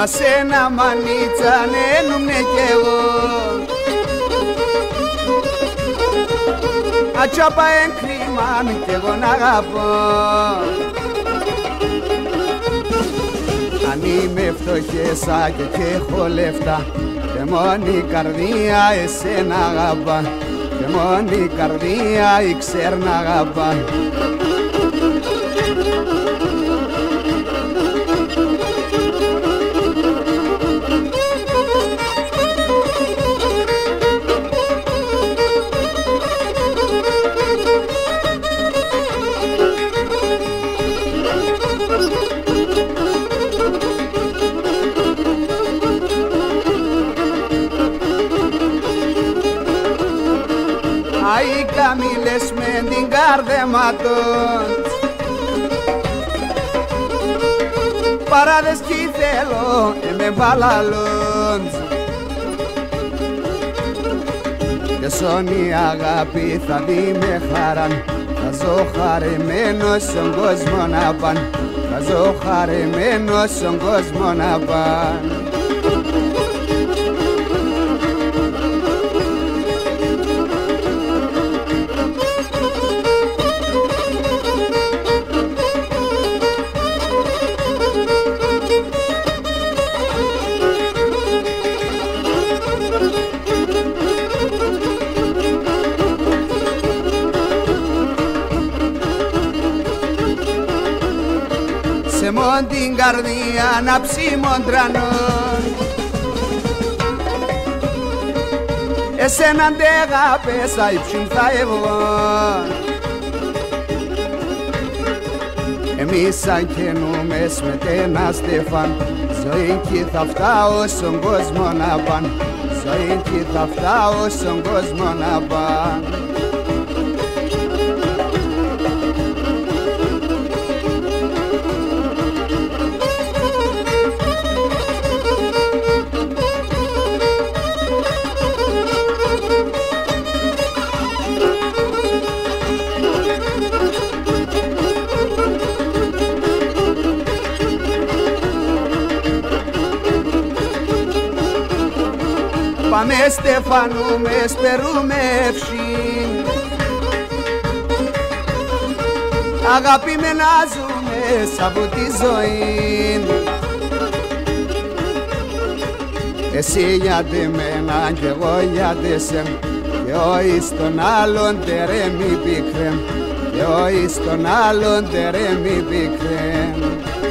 μα σένα μανίτσα νένουμνε κι εγώ. Ατσάπα εγκρίμαν κι εγώ να αγαπώ. Αν είμαι φτωχέσα και έχω λεφτά, και μόνη η καρδία εσένα αγαπά, και μόνη η καρδία ξέρει να αγαπά. Αι καμίλες με την καρδέμα τους, παράδες κι θέλω με βαλαλούν. Και σόν η αγάπη θα δει με χαράν, θα ζω χαρεμένος στον κόσμο να παν, θα ζω χαρεμένος στον κόσμο να παν. Σε μόν την καρδία να ψημοντρανώ, εσέναν τε αγάπησα υψήν θα εγώ. Εμείς σαν καινούμες με τένα στεφάν, ζωή κι θα φτάω στον κόσμο να παν, ζωή κι θα φτάω στον κόσμο να παν. Πάμε στεφανούμε, σπερούμε ευσύν, αγάπη με να ζούμε σ' από τη ζωή. Εσύ γιατί μένα κι εγώ γιατί σεμ, και ο εις τον άλλον τερέ μη πικρέμ, και ο εις τον άλλον τερέ μη πικρέμ.